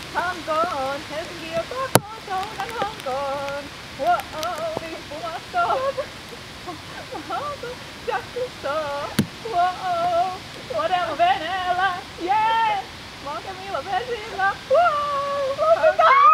Hankoon, Helsinki jo pakoon, soudan Hankoon. Wow, riippumaton. Hanko, jakkusto. Wow, todella veneellä, yeah. Makemilla vesillä, wow.